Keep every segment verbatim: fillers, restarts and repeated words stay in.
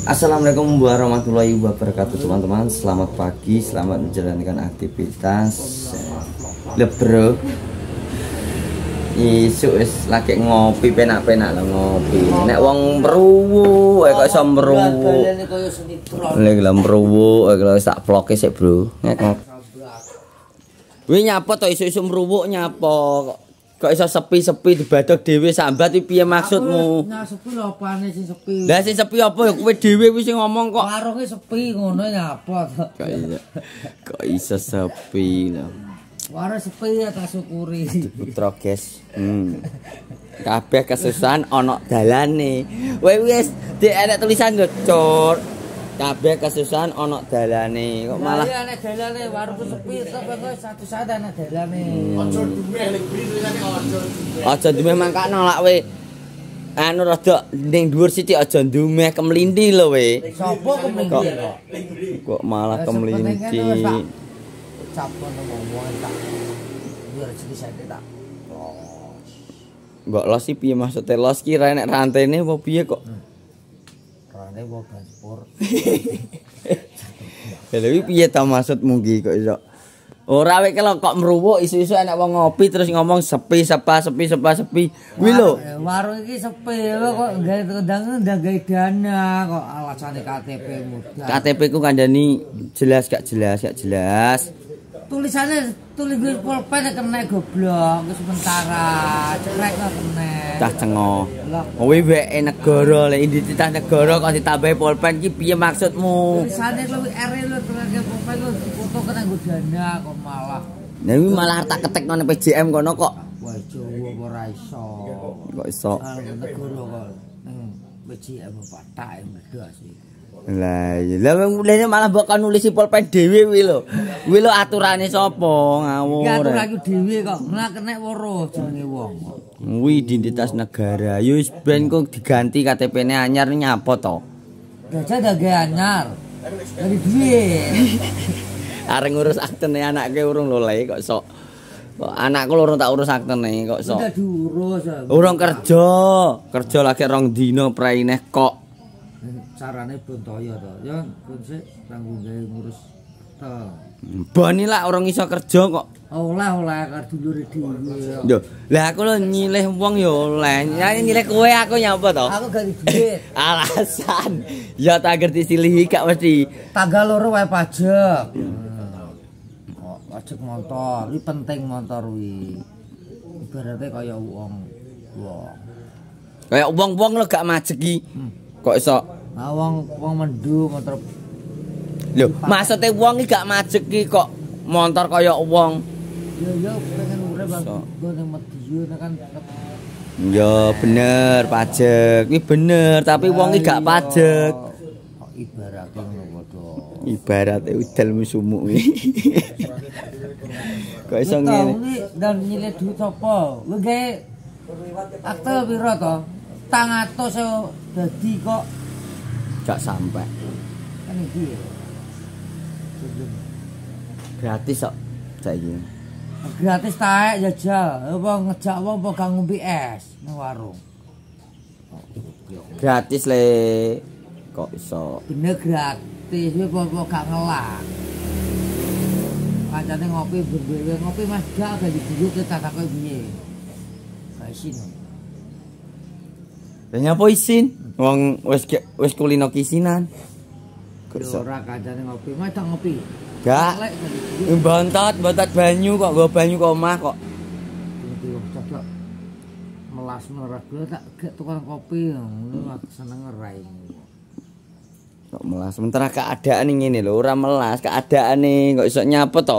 Assalamualaikum warahmatullahi wabarakatuh teman-teman. Selamat pagi, selamat menjalankan aktivitas. Le bro, isu wis lagi ngopi penak-penak lah ngopi. Nek wong mruwu, kok iso mruwu. Lek lha mruwu, kok sak vloge sik bro. Nek kuwi nyapa to isu-isu mruwu nyapa kok. Kok iso sepi-sepi dibadok dhewe sambat iki piye maksudmu? Nah, sepi lho apane sing sepi. Lah sing sepi apa ya kowe dhewe wis ngomong kok. Warunge sepi ngono nyapa to. Kok iso kok iso sepi lho. Warung sepi ya tak syukuri. Putra guys. Hmm. Kabeh kesusahan ana dalane. Kowe wis di enek tulisan lho, Cur. Kabeh kesusahan ana dalane kok malah ya ana dalane warung sepi kok satu-satu ana dalane. Aja dumeh lek beli tulisane aja dumeh. aja dumeh mangkane lak we anu rada ning dhuwur sithik aja dumeh kemlinti lho we. Sopo kemlinti kok? Kok malah kemlinti. Capon ngomong tak. Biar jadi saya tak. Mbok los iki piye maksudnya los ki ra nek rantene apa piye kok? Rane wong transport. Lha iki piye ta maksudmu ki kok iso? Ora wek kok mruwuk isu-isu enek wong ngopi terus ngomong sepi sepa sepi sepa sepi. Kuwi lho. Warung iki sepi kok gawe kendang ndang gawe dana kok alasane K T P mudah. K T P ku kandhani jelas gak jelas gak jelas. Tulisannya tulis gue pulpen kena goblok ke sementara cekrek kok kena Cah cengo. Kowe weke negara lek identitas negara kok ditambahi pulpen ki piye maksudmu? tulisannya lu R lu tulis pulpen lu foto kena gue dana kok malah Nah iki malah tak ketek nang P J M kono kok. wah Jawa ora iso Kok iso. karo negara kok ning P J M patak beda sih. Lah iya lah mulane malah mbok kan nulis pulpen dhewe kuwi lho. Kuwi lho aturane sapa ngawur. Ya atur aku dhewe kok malah kena weruh jenenge wong. Kuwi identitas negara. Ya wis ben kok diganti K T P-ne anyar nyapa to? Gajah dage anyar. Dari duit. Areng ngurus aktene anake urung lho le kok sok. Kok anakku loro tak urus aktene kok sok. Udah diurus. Urung kerja. Kerja lagi rong dino praineh kok. Carane bontoyo to. Ya pun sik tanggung gawe ngurus to. Bani lah orang iso kerja kok. Oleh-oleh karo dulure dhewe. Yo, lah aku lho nyilih wong yo oleh. Nyane nyilih kowe aku nyapa to? Aku gak duit. Alasan. Ya tak ngerti silihi gak mesti. Tanggal loro wae pajak. Kok pajak motor, iki penting motor wi. Ibaratnya kaya wong. Wong. Kayak wong-wong lho gak majeki. Kok iso? Nah wong wong mendu motor. Lho, maksudnya wong iki gak majeki kok motor kaya wong. Ya ya pengen urip Bang. Go nang Medion kan. Ya bener pajak. Iki bener, tapi wong iki gak pajak. Kok ibaratnya ngono padha. Ibarate udal musumu kuwi. Kok iso ngene? Dan nyilih duit apa? Lu gawe akte piro to? Tang atus dadi kok Gak sampai. kan iki. Gratis kok saiki. Gratis taek jajal. Apa ngejak wong apa gak ngombe es nang warung. Gratis le. Kok iso? Bener gratis, apa apa gak ngelak. Kancane ngopi berdua ngopi Mas gak gak diburu kita takoki piye. Gak isin. Lah nyapa isin? Wong wis wis kulino kisinan. Kok iso? Ora kancane ngopi, Mas tak ngopi. Gak. Mbontot, mbontot banyu kok nggo banyu kok omah kok. Dadi wong cocok. Melas merah tak gak tukang kopi ngono aku seneng ngerai. Kok melas sementara keadaan ngene lho, ora melas, keadaane kok iso nyapa to?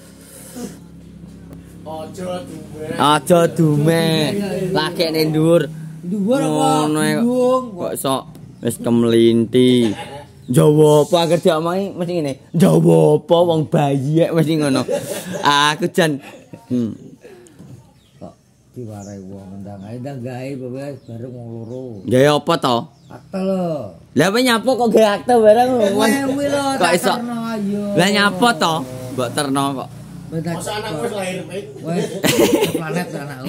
Aja dumeh. Aja dumeh. Lagi ning dhuwur. Dhuwur apa? Ngono kok iso wis kemlinti. Jawa apa agar diomongi mesti ngene. Jawa apa wong bayi mesti ngono. Aku jan hmm. Kok diwarai wong ndang ae ndang gawe bae bareng wong loro. Ya apa to? Akte lho. Lah apa nyapa kok gawe akte bareng? Wewe lho Kok iso? ayo. Lah nyapa to? Mbok terno kok. Masa anakku wis lahir, Mik. Wes planet anakku.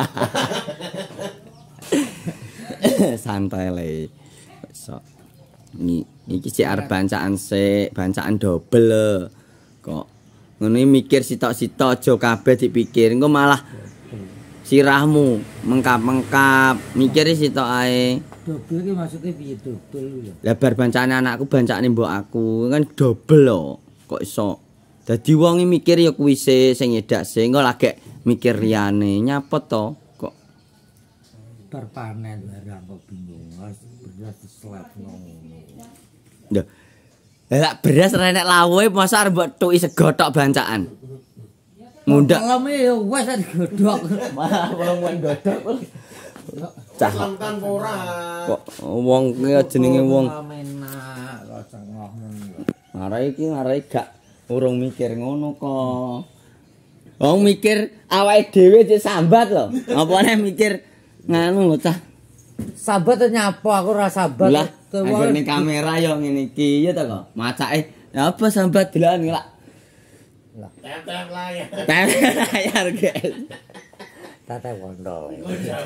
Santai le. Iso. Iki sik arep bancaan sik, bancaan dobel lho. Kok ngono mikir sitok-sitok aja kabeh dipikir, engko malah sirahmu mengkap-mengkap, mikir sitok ae. Dobel iki maksudnya piye dobel lho? Lah bar bancane anakku, bancane mbok aku, kan dobel lho. Kok iso. Dadi wong mikir ya kuwi sik sing nyedak sik, engko lagi mikir liyane, nyapot to kok. Bar panen barang kok bingung, beras dislap ngono. Lho. Lah beras renek lawe masa arep mbok tuki sego tok bancaan. Ngundak. Kaleme ya wis digodhog. Malah wong godhog. Cah. Langkan ora. Kok wong ki jenenge wong enak kok cengohmu. ngarai iki ngarai gak urung mikir ngono kok. Wong mikir awake dhewe cek sambat lho. Apa nek mikir nganu lho cah. Sabat nyapo aku ora sabat. Lah, anggone kamera yo ngene iki ya ta kok. Macake apa sambat delan lak. Lah, Tep-tep layar. Tep layar guys. tata wondol.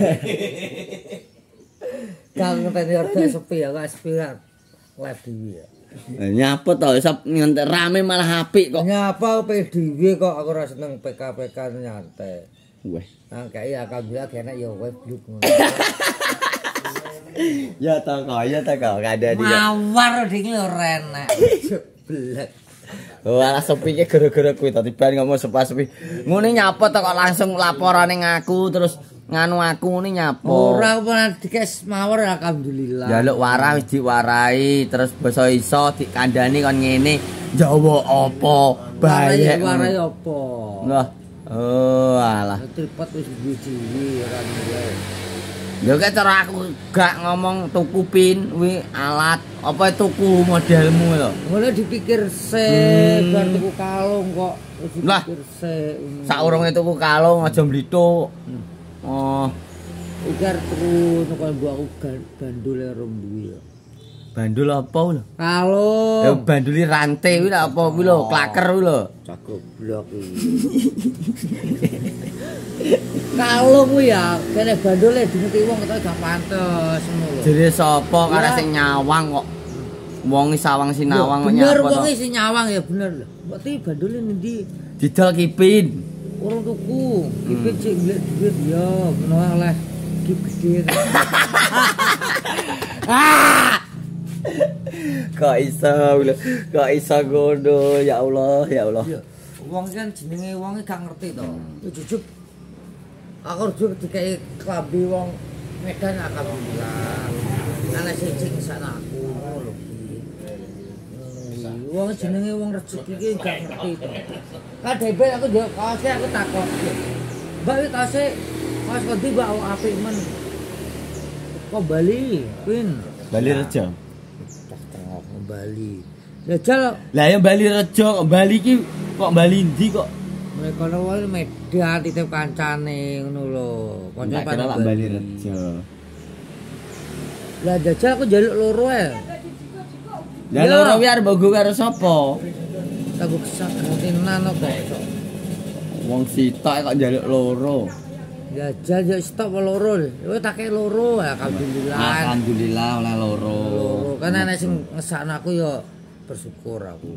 Kang ngenteni order sepi ya, kok sepi kan. Live dhewe ya. Nyapa to sop ngantek rame malah apik kok. Nyapa P dhewe kok aku ora seneng P K P K nyantai. Weh. Nah, kayak alhamdulillah kena ya web bluk ngono. Ya ta kok, ya ta kok kada dia. Mawar ding ora enak. Blek. Wah, sepi ki gara-gara kuwi to tiba ngomong sepi-sepi. Ngene nyapa to kok langsung laporane ngaku terus nganu aku ngene nyapa. Ora apa dikes mawar alhamdulillah. Jaluk warah wis diwarai terus basa iso dikandani kon ngene. Jawa apa? Bayek. Warai apa? Lah. Oh, alah. Tripod wis dhewe ora nilai. Ya kayak cara aku gak ngomong tuku pin, wi alat, apa tuku modelmu lho. Mulai dipikir se, Hmm. bar tuku kalung kok. Wis Lah. dipikir se. Saurunge tuku kalung aja mlithuk. Oh, Ugar tuku nuku mbok aku bandul rom duwe ya. bandul apa lho? Ya Kalung. banduli rantai kuwi lho apa kuwi lho, klaker kuwi lho. Cakup blok iki. Kalung kuwi ya, kene bandule dingerti wong ketok gak pantes ngono lho. Jere sapa karek Iya. sing nyawang kok. Wong sawang sinawang kok bener nyapa wong to. iki sing nyawang ya bener lho. Berarti bandule nendi? Didol kipin. Urung tuku. Iki cek golek duit ya, menawa oleh kip gede. Ah! Kok iso lho, kok iso ngono ya Allah, ya Allah. Ya, wong kan jenenge wong gak ngerti to. Jujur aku jujur dikai klambi wong Medan alhamdulillah. Ana sing sana aku ngono lho. Wong jenenge wong rezeki iki gak ngerti to. Kadhepe aku yo kaose aku takok. Mbak iki kaose kaos kondi mbak apik men. Kok Bali, Pin. Bali Rejo. Cah tengok Bali. Ya jal Lah ya Bali Rejo, Bali ki kok Bali ndi kok? mereka wae Medan titip kancane ngono lho. Kanca Kira lah Bali Rejo. Lah jajal aku njaluk loro ae. Lah loro kuwi arep nggo karo sapa? Aku kesakitan kok. Wong sitok kok njaluk loro. Jajal yo stop loro. Kowe tak kei loro alhamdulillah. Alhamdulillah oleh loro. Loro kan ana sing ngesakno aku yo bersyukur aku.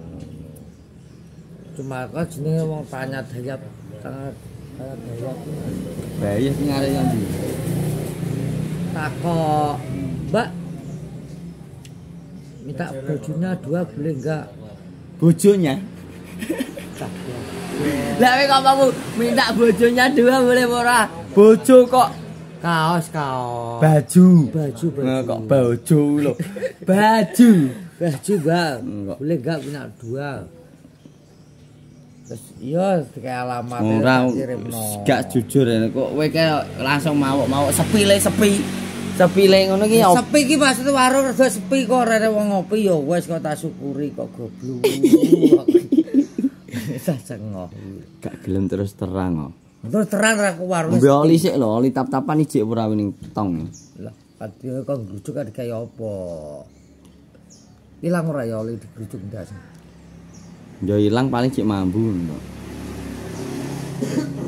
Cuma kok jenenge wong tanya dayap sangat sangat dayap. Bayi sing arek yang ndi? Takok, Mbak. Minta bojunya dua boleh enggak? Bojonya. Lah kowe kok mau minta bojonya dua boleh ora? Bojo kok Kaos, kaos. baju. Baju, baju. Nah, kok bojo lho. Baju. Baju, Bang. Enggak. Boleh enggak punya dua? Terus iya kayak alamat Ora kirimno. gak jujur ya kok kowe kayak langsung mawuk-mawuk sepile sepi. Sepile ngono ki opo? Sepi ki maksud warung rada sepi kok ora ada wong ngopi ya wis kok tak syukuri kok goblok. Sah cengok. Gak gelem terus terang kok. Terus terang ra aku warung. Ngombe oli sik lho, oli tap-tapan ijik ora ning tong. Lah, kadhe kok ngrujuk kan kaya apa? Ilang ora ya oli digrujuk ndas. Ya ilang paling cik mambu kok.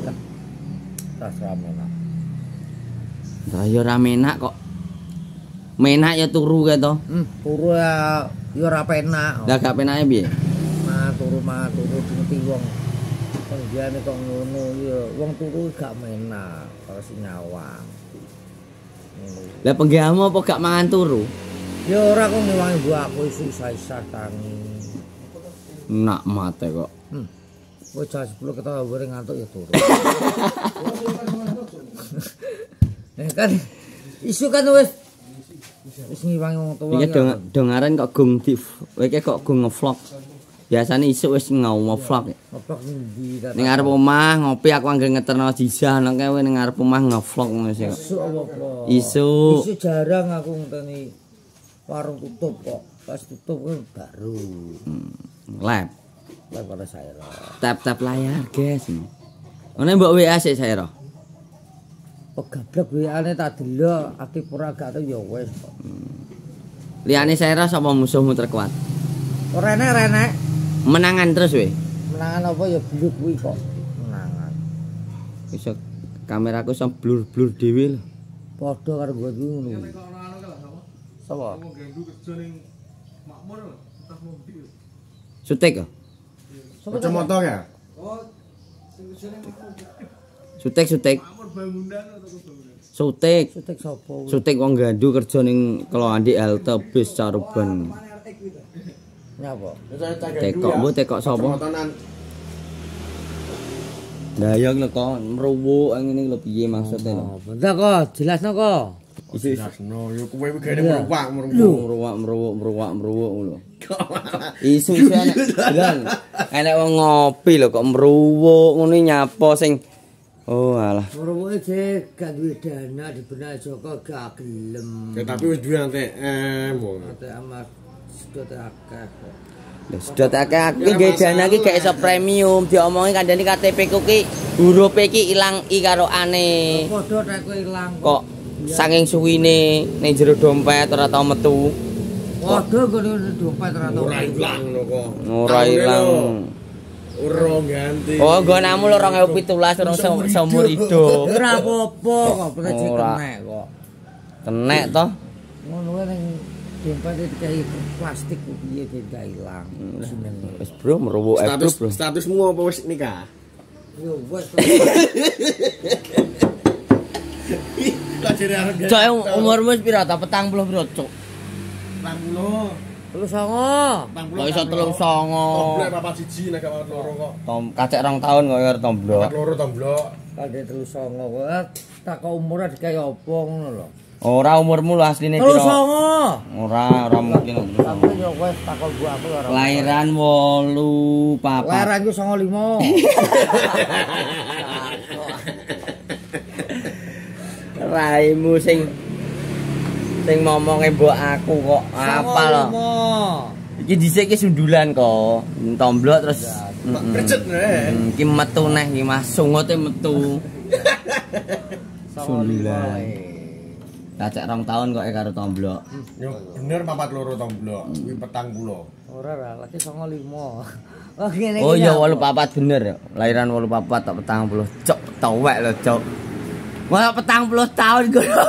Tas rame nak. Lah ya ora menak kok. Menak ya turu kae to. Hmm, turu ya ya ora penak. Lah gak penake piye? Mah turu mah turu ngerti wong. Penggiane kok ngono ya wong turu gak menak karo nyawang. Lah penggamu apa gak mangan turu? Ya ora kok ngewangi mbok aku isa-isa tangi. Nak mate kok. Hmm. Wis jam sepuluh ketawa goreng ngantuk ya turu. Eh kan isu kan wis wis ngewangi wong tuwa. Iki dong dongaren kok gung di iki kok gung ngevlog. Biasane isuk wis ngevlog. Ngevlog ndi ta? Ning arep omah ngopi aku anggere ngeterno jizah nang kowe ning arep omah ngevlog ngono sih kok. Isuk apa? Isuk. Isuk jarang aku ngenteni warung tutup kok. Pas tutup kan baru. Hmm. Lab. Lab pada saya. Tap-tap layar, guys. Ngene mbok W A sik saya. Pegablek W A-ne tak delok aktif ora gak tau ya wis kok. Liyane saya sapa musuhmu terkuat? Ora enek-enek. Menangan terus we. Menangan apa ya bluk kuwi kok. Menangan. Iso kameraku iso blur-blur dhewe lho. Padha karo gue kuwi ngono. Sapa? Sutik kok. Kacamata ya? Sutik sutik. Sutik. Sutik sapa? Sutik wong gandu kerja ning Kelawandi halte bis Caruban. Nyapa? Tekok mbok tekok sapa? Ndayang lho kok mruwuk ngene lho piye maksude lho. Bentar kok, jelasno kok. Jelasno ya kowe iki gene meruwak meruwak. Meruwak meruwuk meruwak meruwuk lho. Isu-isu enek lan enek wong ngopi lho kok mruwuk ngene nyapa sing oh alah. Meruwuke sih gak duwe dana dibenak Joko gak gelem. Ya tapi wis duwe A T M. A T M sedot akeh kok. Lho sedot akeh aku nggih dana iki gak iso premium diomongi kandhane K T P ku ki huruf iki ilang i karo ane. Padha nek kowe ilang Kok saking suwine ning jero dompet ora tau metu. Waduh gone dompet ora tau. Ora ilang lho kok. Ora ilang. Ora ganti. Oh, nggonamu lho dua ribu tujuh belas orang seumur hidup. Ora apa-apa kok, pengen Ora. kenek kok. Kenek toh. Ngono wae ning dompet dikai plastik kok piye gak ilang. Jenenge. Wis bro meruwuk e Status bro. statusmu apa wis nikah? Yo wis. Cok umurmu wis pira ta? petang puluh piro, Cuk? petang puluh. Lu songo. Kok iso telung songo. Tomblek papat siji nek gak loro kok. Tom kacek rong tahun kok ya tomblok. Papat loro tomblok. Kade terus songo kok tak kok umure dikai apa ngono lho. Ora umurmu lho asline Terus piro? songo. Ora, ora mungkin. Tapi yo wis takon gua aku ora. Lahiran wolu papat. Lahiran ku songo limo. Raimu sing sing momonge mbok aku kok apa lho. Iki dhisik iki sundulan kok. Tomblok terus Krecet nek. iki metu neh iki Mas, sungote metu. Sundulan. Kacek rong tahun kok karo tomblok. Yo bener papat loro tomblok. Kuwi petang puluh. Ora ora, lagi songo limo. Oh ngene Oh iya wolu papat bener ya. Lahiran wolu papat tak petang puluh. Cok, towek lho, Cok. Wah petang puluh tahun ngono.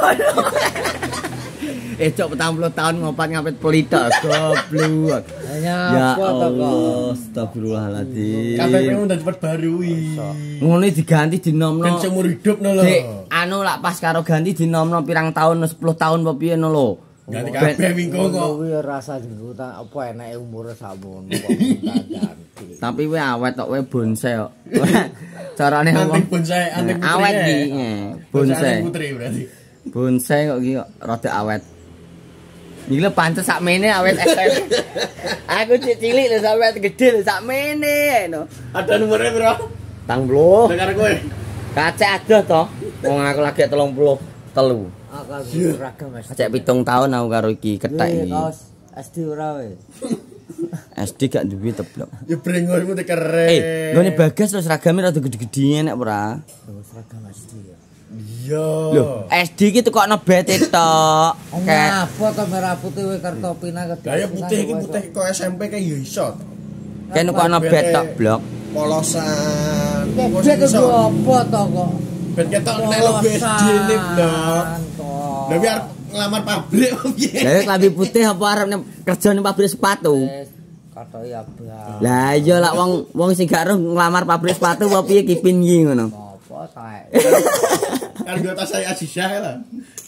Eh cok petang puluh tahun ngopat ngapit pelita goblok. Hanya Ya apa to kok? Allah, astagfirullahaladzim. K T P-mu udah cepet barui. Ngono diganti dinomno. Kan seumur hidup no lho. Dek, anu lak pas karo ganti dinomno pirang tahun sepuluh tahun apa piye no lho. Ganti kabeh minggu kok. Kuwi rasa jenggotan apa enake umure sakmono kok ganti. Tapi kowe awet tok kowe bonsai kok. Carane Anting ngomong bonsai, anting putri. awet iki, bonsai. Putri berarti. Bonsai kok iki kok rada awet. Iki lho pantes sakmene awet S M. Aku cilik lho sampe gede lho sakmene no. Ada nomornya bro? Tang puluh. Dengar kowe. Kacek adoh to. Wong aku lagi telung puluh telu. Aku seragam Mas. Kacek pitung tahun aku karo iki kethek iki. Kaos S D ora we. S D gak duwe teblok. Ya brengosmu te keren. Eh, nggone Bagas lho seragame rada gede-gede enek ora? Seragam S D ya. Iya. Lho, S D iki tukokno bete tok. Kayak Apa to merah putih we kartopina kedhe. Lah ya putih iki putih kok S M P kayak ya iso. kayak tukokno bet tok blok. Polosan. Kok Kok iso. apa to kok? Ben ketok nek lo B S D nih blok. Lah biar ngelamar pabrik kok piye? Lah klambi putih apa arep kerja ning pabrik sepatu? Wis katoke abang. Lah iya lak wong wong sing gak roh nglamar pabrik sepatu apa piye kipin iki ngono. Apa tae? Kan gue tas saya Azizah lah.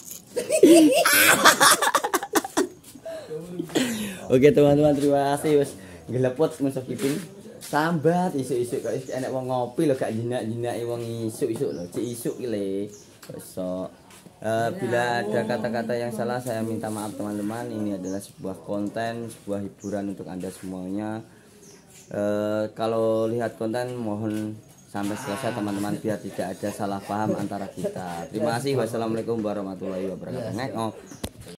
Oke teman-teman, terima kasih wis nglepot musuh kipin. Sambat isuk-isuk kok enek wong ngopi lho gak jinak-jinaki wong isuk-isuk lho. Cik isuk iki le. Besok uh, bila ada kata-kata yang salah saya minta maaf teman-teman. Ini adalah sebuah konten, sebuah hiburan untuk Anda semuanya. Uh, kalau lihat konten mohon sampai selesai teman-teman biar tidak ada salah paham antara kita. Terima kasih. Wassalamualaikum warahmatullahi wabarakatuh. Ngek ngok.